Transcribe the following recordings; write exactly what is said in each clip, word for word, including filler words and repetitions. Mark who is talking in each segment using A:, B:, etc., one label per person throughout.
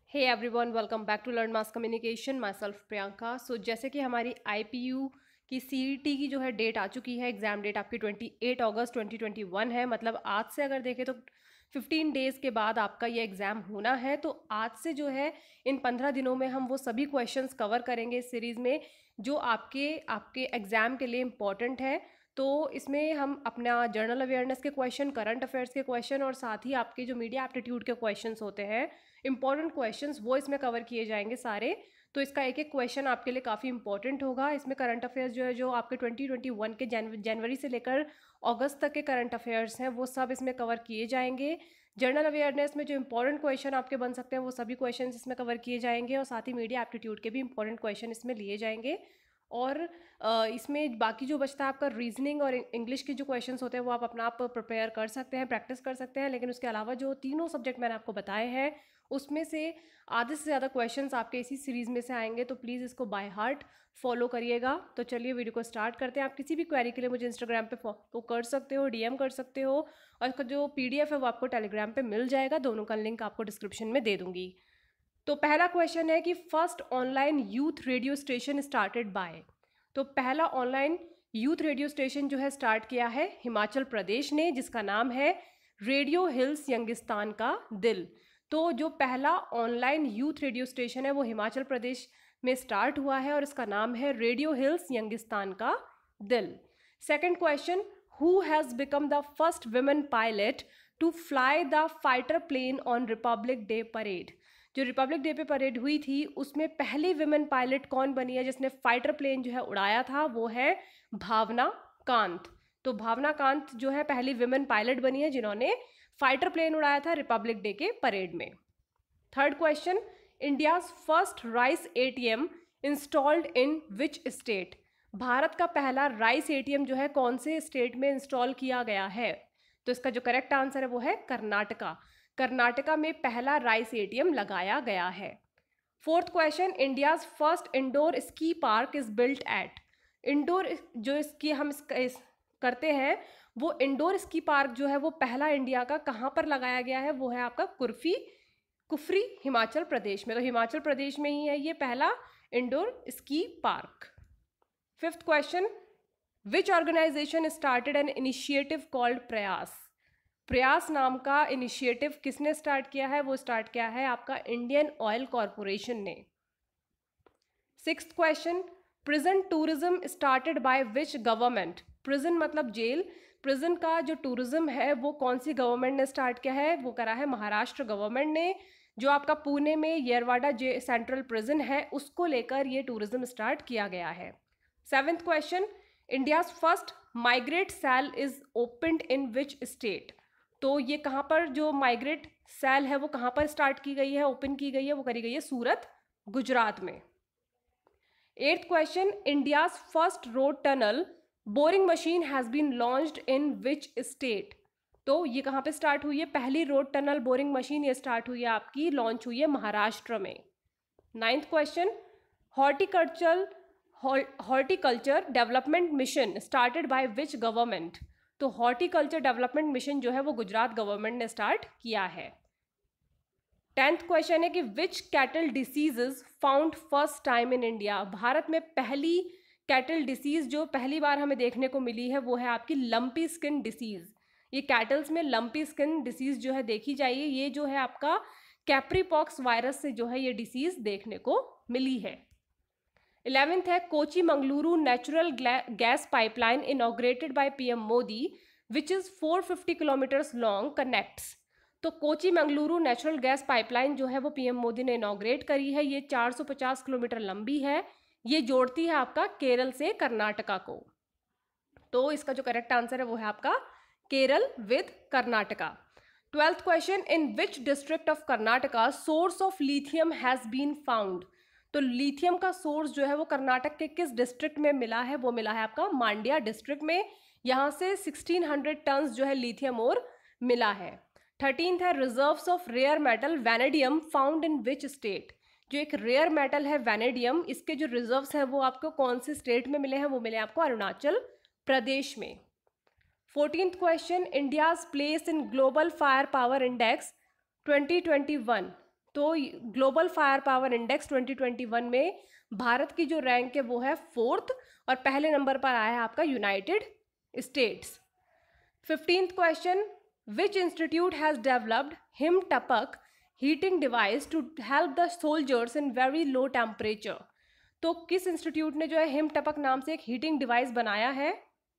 A: Hey everyone, welcome back to learn mass communication. Myself Priyanka. So जैसे कि हमारी IPU की सीईटी की जो है डेट आ चुकी है, एग्जाम डेट आपकी अट्ठाईस अगस्त ट्वेंटी ट्वेंटी वन है। मतलब आज से अगर देखें तो पंद्रह डेज़ के बाद आपका ये एग्ज़ाम होना है। तो आज से जो है इन पंद्रह दिनों में हम वो सभी क्वेश्चंस कवर करेंगे इस सीरीज़ में जो आपके आपके एग्ज़ाम के लिए इम्पॉर्टेंट है। तो इसमें हम अपना जनरल अवेयरनेस के क्वेश्चन, करंट अफेयर्स के क्वेश्चन और साथ ही आपके जो मीडिया एप्टीट्यूड के क्वेश्चंस होते हैं, इंपॉर्टेंट क्वेश्चंस, वो इसमें कवर किए जाएंगे सारे। तो इसका एक एक क्वेश्चन आपके लिए काफ़ी इंपॉर्टेंट होगा। इसमें करंट अफेयर्स जो है जो आपके ट्वेंटी ट्वेंटी वन के जनवरी से लेकर अगस्त तक के करंट अफेयर्स हैं वो सब इसमें कवर किए जाएंगे। जनरल अवेयरनेस में जो इंपॉर्टेंट क्वेश्चन आपके बन सकते हैं वो सभी क्वेश्चन इसमें कवर किए जाएंगे और साथ ही मीडिया एप्टीट्यूड के भी इंपॉर्टेंट क्वेश्चन इसमें लिए जाएंगे। और इसमें बाकी जो बचता है आपका रीजनिंग और इंग्लिश के जो क्वेश्चंस होते हैं वो आप अपना आप प्रिपेयर कर सकते हैं, प्रैक्टिस कर सकते हैं। लेकिन उसके अलावा जो तीनों सब्जेक्ट मैंने आपको बताए हैं उसमें से आधे से ज़्यादा क्वेश्चंस आपके इसी सीरीज़ में से आएंगे। तो प्लीज़ इसको बाय हार्ट फॉलो करिएगा। तो चलिए वीडियो को स्टार्ट करते हैं। आप किसी भी क्वेरी के लिए मुझे इंस्टाग्राम पे फॉलो कर सकते हो, डीएम कर सकते हो और इसका जो पीडीएफ है वो आपको टेलीग्राम पे मिल जाएगा। दोनों का लिंक आपको डिस्क्रिप्शन में दे दूंगी। तो पहला क्वेश्चन है कि first online youth radio station started by. तो पहला ऑनलाइन यूथ रेडियो स्टेशन जो है स्टार्ट किया है हिमाचल प्रदेश ने, जिसका नाम है रेडियो हिल्स यंगिस्तान का दिल। तो जो पहला ऑनलाइन यूथ रेडियो स्टेशन है वो हिमाचल प्रदेश में स्टार्ट हुआ है और इसका नाम है रेडियो हिल्स यंगिस्तान का दिल। Second question, who has become the first women pilot to fly the fighter plane on republic day parade. जो रिपब्लिक डे पे परेड हुई थी उसमें पहली विमेन पायलट कौन बनी है जिसने फाइटर प्लेन जो है उड़ाया था, वो है भावना कांत। तो भावना कांत जो है पहली विमेन पायलट बनी है जिन्होंने फाइटर प्लेन उड़ाया था रिपब्लिक डे के परेड में। Third question, India's first rice ATM installed in which state. Bharat का पहला राइस एटीएम जो है कौन से स्टेट में इंस्टॉल किया गया है। तो इसका जो करेक्ट आंसर है वो है कर्नाटका। कर्नाटका में पहला राइस एटीएम लगाया गया है। Fourth question, India's first indoor ski park is built at. Indoor जो स्की हम इस, इस करते हैं वो इंडोर स्की पार्क जो है वो पहला इंडिया का कहाँ पर लगाया गया है, वो है आपका कुर्फी कुफरी हिमाचल प्रदेश में। तो हिमाचल प्रदेश में ही है ये पहला indoor ski park. Fifth question, which organisation started an initiative called Prayas. Prayas नाम का इनिशिएटिव किसने स्टार्ट किया है, वो स्टार्ट किया है आपका इंडियन ऑयल कॉरपोरेशन ने। Sixth question, prison tourism started by which government. Prison मतलब जेल, प्रिजन का जो टूरिज्म है वो कौन सी गवर्नमेंट ने स्टार्ट किया है, वो करा है महाराष्ट्र गवर्नमेंट ने। जो आपका पुणे में येरवाड़ा जे सेंट्रल प्रिजन है उसको लेकर ये टूरिज्म स्टार्ट किया गया है। Seventh question, India's first migrate cell is opened in which state. तो ये कहाँ पर जो माइग्रेट सेल है वो कहाँ पर स्टार्ट की गई है, ओपन की गई है, वो करी गई है सूरत, गुजरात में। Eighth question, India's first road tunnel boring machine has been launched in which state. तो ये कहाँ पे स्टार्ट हुई है, पहली रोड टनल बोरिंग मशीन ये स्टार्ट हुई है आपकी, लॉन्च हुई है महाराष्ट्र में। Ninth question, horticulture horticulture development mission started by which government. तो हॉर्टिकल्चर डेवलपमेंट मिशन जो है वो गुजरात गवर्नमेंट ने स्टार्ट किया है। टेंथ क्वेश्चन है कि which cattle diseases found first time in India. Bharat में पहली कैटल डिसीज जो पहली बार हमें देखने को मिली है वो है आपकी लंपी स्किन डिसीज। ये कैटल्स में लंपी स्किन डिसीज जो है देखी जाइए, ये जो है आपका कैप्रीपॉक्स वायरस से जो है ये डिसीज देखने को मिली है। इलेवेंथ है, Kochi Mangaluru natural gas pipeline inaugurated by PM Modi which is four fifty kilometres long connects. तो Kochi Mangaluru natural gas pipeline जो है वो पीएम मोदी ने इनॉग्रेट करी है। ये चार सौ पचास किलोमीटर लंबी है, ये जोड़ती है आपका केरल से कर्नाटका को। तो इसका जो करेक्ट आंसर है वो है आपका Kerala with Karnataka. Twelfth question, in which district of Karnataka source of lithium has been found. तो लिथियम का सोर्स जो है वो कर्नाटक के किस डिस्ट्रिक्ट में मिला है, वो मिला है आपका मांड्या डिस्ट्रिक्ट में। यहाँ से सोलह सौ टन्स जो है लिथियम और मिला है। थर्टीन्थ है, reserves of rare metal vanadium found in which state. जो एक रेयर मेटल है वैनेडियम, इसके जो रिजर्व्स हैं वो आपको कौन से स्टेट में मिले हैं, वो मिले आपको अरुणाचल प्रदेश में। Fourteenth question, India's place in global fire power index twenty twenty one. तो global fire power index twenty twenty one में भारत की जो रैंक है वो है फोर्थ और पहले नंबर पर आया है आपका United States. Fifteenth question, which institute has developed Him Tapak heating device to help the soldiers in very low temperature. तो किस इंस्टीट्यूट ने जो है हिम टपक नाम से एक हीटिंग डिवाइस बनाया है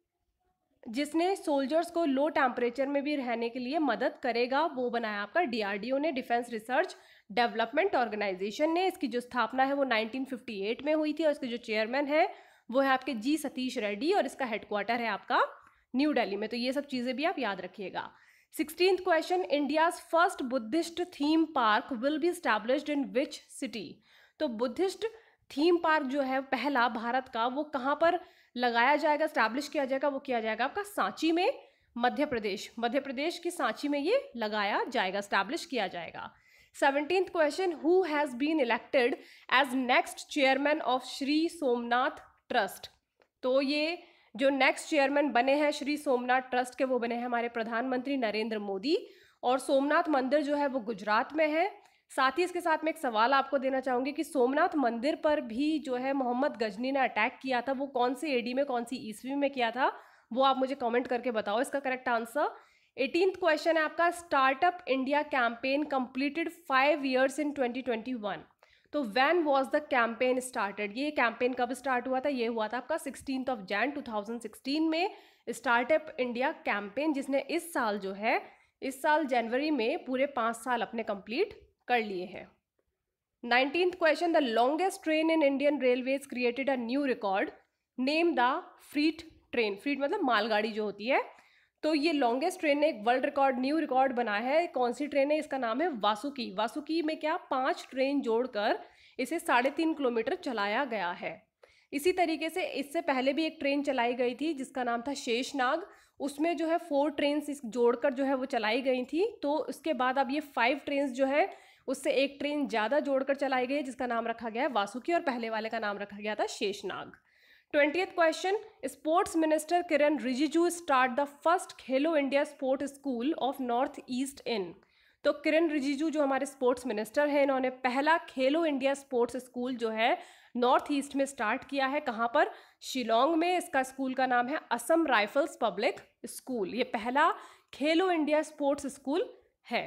A: जिसने सोल्जर्स को लो टेम्परेचर में भी रहने के लिए मदद करेगा? वो बनाया आपका डीआरडीओ ने, डिफेंस रिसर्च डेवलपमेंट ऑर्गेनाइजेशन ने। इसकी जो स्थापना है वो नाइनटीन फिफ्टी एट में हुई थी और इसके जो चेयरमैन है वो है आपके जी सतीश रेड्डी और इसका हेडक्वार्टर है आपका न्यू दिल्ली में। तो ये सब चीज़ें भी आप याद रखिएगा। Sixteenth question, India's first Buddhist theme park will be established in which city. तो बुद्धिस्ट थीम पार्क जो है पहला भारत का, वो कहाँ पर लगाया जाएगा, स्टैब्लिश किया जाएगा? वो किया जाएगा आपका सांची में, मध्य प्रदेश। मध्य प्रदेश की सांची में ये लगाया जाएगा, स्टैब्लिश किया जाएगा। Seventeenth question, who has been elected as next chairman of Shri Somnath trust. तो ये जो नेक्स्ट चेयरमैन बने हैं श्री सोमनाथ ट्रस्ट के, वो बने हैं हमारे प्रधानमंत्री नरेंद्र मोदी। और सोमनाथ मंदिर जो है वो गुजरात में है। साथ ही इसके साथ में एक सवाल आपको देना चाहूँगी कि सोमनाथ मंदिर पर भी जो है मोहम्मद गजनी ने अटैक किया था, वो कौन से एडी में, कौन सी ईस्वी में किया था, वो आप मुझे कमेंट करके बताओ इसका करेक्ट आंसर। एटीन्थ क्वेश्चन है आपका, startup India campaign completed five years in twenty twenty one. तो when was the campaign started? ये कैंपेन कब स्टार्ट हुआ था? ये हुआ था आपका sixteenth of Jan two thousand sixteen में स्टार्टअप इंडिया कैंपेन, जिसने इस साल जो है इस साल जनवरी में पूरे पाँच साल अपने कंप्लीट कर लिए हैं। Nineteenth question, the longest train in Indian railways created a new record, name the freight train. Freight मतलब मालगाड़ी जो होती है। तो ये लॉन्गेस्ट ट्रेन ने एक वर्ल्ड रिकॉर्ड, न्यू रिकॉर्ड बनाया है। कौन सी ट्रेन है? इसका नाम है वासुकी। वासुकी में क्या पांच ट्रेन जोड़कर इसे साढ़े तीन किलोमीटर चलाया गया है। इसी तरीके से इससे पहले भी एक ट्रेन चलाई गई थी जिसका नाम था शेषनाग। उसमें जो है फोर ट्रेन जोड़कर जो है वो चलाई गई थी। तो उसके बाद अब ये फाइव ट्रेन जो है उससे एक ट्रेन ज़्यादा जोड़कर चलाई गई जिसका नाम रखा गया है वासुकी और पहले वाले का नाम रखा गया था Sheshnag. Twentieth question, sports minister Kiran Rijiju start the first Khelo India sport school of north east in. तो किरण रिजिजू जो हमारे स्पोर्ट्स मिनिस्टर हैं, इन्होंने पहला खेलो इंडिया स्पोर्ट्स स्कूल जो है नॉर्थ ईस्ट में स्टार्ट किया है। कहाँ पर? शिलोंग में। इसका स्कूल का नाम है असम राइफल्स पब्लिक स्कूल। ये पहला खेलो इंडिया स्पोर्ट्स स्कूल है।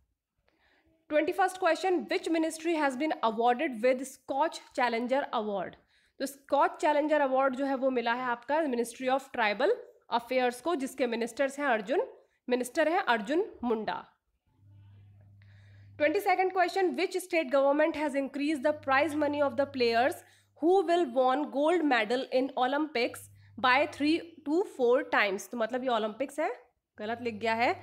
A: Twenty first question, which ministry has been awarded with Skoch challenger award. तो स्कॉच चैलेंजर अवार्ड जो है वो मिला है आपका मिनिस्ट्री ऑफ ट्राइबल अफेयर्स को, जिसके मिनिस्टर्स हैं अर्जुन मिनिस्टर हैं Arjun Munda. Twenty second question, which state government has increase the prize money of the players who will won gold medal in Olympics by three to four times. तो मतलब ये Olympics है, गलत लिख गया है।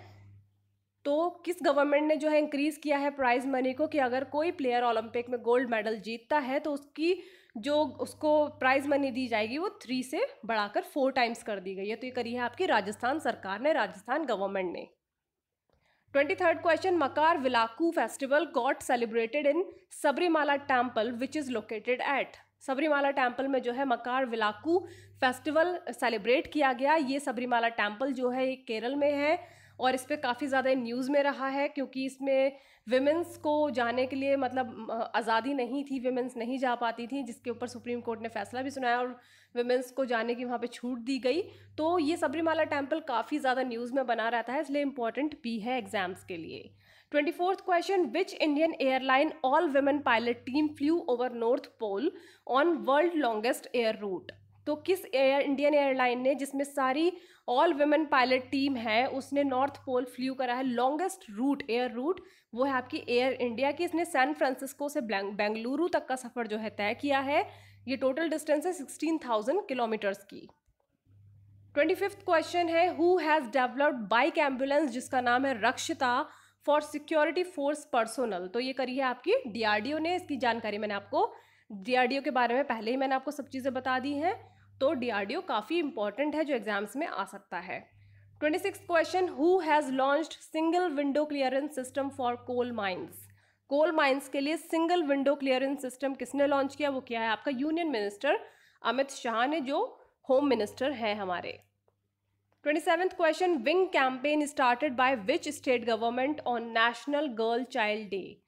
A: तो किस गवर्नमेंट ने जो है इंक्रीज किया है प्राइज मनी को कि अगर कोई प्लेयर ओलंपिक में गोल्ड मेडल जीतता है तो उसकी जो उसको प्राइज मनी दी जाएगी वो थ्री से बढ़ाकर फोर टाइम्स कर दी गई है। तो ये करी है आपकी राजस्थान सरकार ने, राजस्थान गवर्नमेंट ने। Twenty third question, Makar Vilakku festival got celebrated in Sabarimala temple which is located at. Sabarimala temple में जो है मकार विलाकू फेस्टिवल सेलिब्रेट किया गया। ये सबरीमाला टेम्पल जो है ये केरल में है और इस पर काफ़ी ज़्यादा न्यूज़ में रहा है क्योंकि इसमें विमेंस को जाने के लिए मतलब आज़ादी नहीं थी, विमेंस नहीं जा पाती थी, जिसके ऊपर सुप्रीम कोर्ट ने फैसला भी सुनाया और विमेंस को जाने की वहाँ पे छूट दी गई। तो ये सबरीमाला टेम्पल काफ़ी ज़्यादा न्यूज़ में बना रहता है, इसलिए इंपॉर्टेंट भी है एग्जाम्स के लिए। Twenty fourth question, which Indian airline all women pilot team flew over north pole on world longest air route. तो किस एयर इंडियन एयरलाइन ने, जिसमें सारी ऑल वुमेन पायलट टीम है, उसने नॉर्थ पोल फ्लू करा है लॉन्गेस्ट रूट, एयर रूट, वो है आपकी एयर इंडिया की। इसने सैन फ्रांसिस्को से बेंगलुरु तक का सफ़र जो है तय किया है। ये टोटल डिस्टेंस है सिक्सटीन थाउजेंड किलोमीटर्स की। ट्वेंटी फिफ्थ क्वेश्चन है, who has developed bike ambulance जिसका नाम है रक्षिता फॉर सिक्योरिटी फोर्स पर्सोनल। तो ये करी है आपकी डीआरडीओ ने। इसकी जानकारी मैंने आपको डीआरडीओ के बारे में पहले ही मैंने आपको सब चीज़ें बता दी हैं। तो डीआरडीओ काफ़ी इंपॉर्टेंट है जो एग्जाम्स में आ सकता है। Twenty six question, who has launched single window clearance system for coal mines. Coal mines के लिए सिंगल विंडो क्लियरेंस सिस्टम किसने लॉन्च किया? वो क्या है आपका यूनियन मिनिस्टर अमित शाह ने, जो होम मिनिस्टर हैं हमारे। Twenty seventh question, wing campaign started by which state government on national girl child day.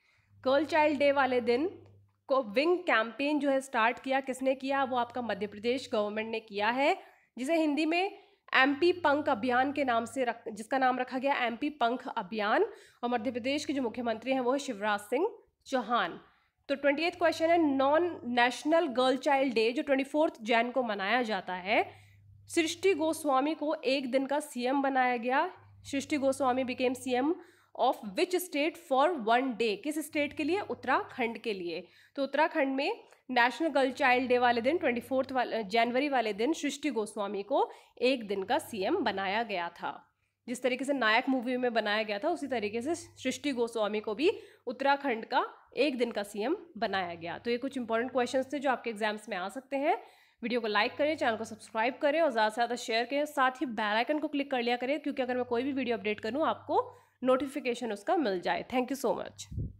A: Girl child day वाले दिन को विंग कैंपेन जो है स्टार्ट किया, किसने किया? वो आपका मध्य प्रदेश गवर्नमेंट ने किया है, जिसे हिंदी में एमपी पंख अभियान के नाम से रख जिसका नाम रखा गया एमपी पंख अभियान। और मध्य प्रदेश के जो मुख्यमंत्री हैं वो है शिवराज सिंह चौहान। तो ट्वेंटी एथ क्वेश्चन है, non national girl child day जो ट्वेंटी फोर्थ जैन को मनाया जाता है, सृष्टि गोस्वामी को एक दिन का सीएम बनाया गया। Srishti Goswami became CM of which state for one day? किस स्टेट के लिए? उत्तराखंड के लिए। तो उत्तराखंड में नेशनल गर्ल चाइल्ड डे वाले दिन ट्वेंटी फोर्थ वाले जनवरी वाले दिन सृष्टि गोस्वामी को एक दिन का सीएम बनाया गया था। जिस तरीके से नायक मूवी में बनाया गया था उसी तरीके से सृष्टि गोस्वामी को भी उत्तराखंड का एक दिन का सीएम बनाया गया। तो ये कुछ इंपॉर्टेंट क्वेश्चंस थे जो आपके एग्जाम्स में आ सकते हैं। वीडियो को लाइक करें, चैनल को सब्सक्राइब करें और ज़्यादा से ज़्यादा शेयर करें। साथ ही बेल आइकन को क्लिक कर लिया करें, क्योंकि अगर मैं कोई भी वीडियो अपडेट करूँ आपको नोटिफिकेशन उसका मिल जाए। Thank you so much.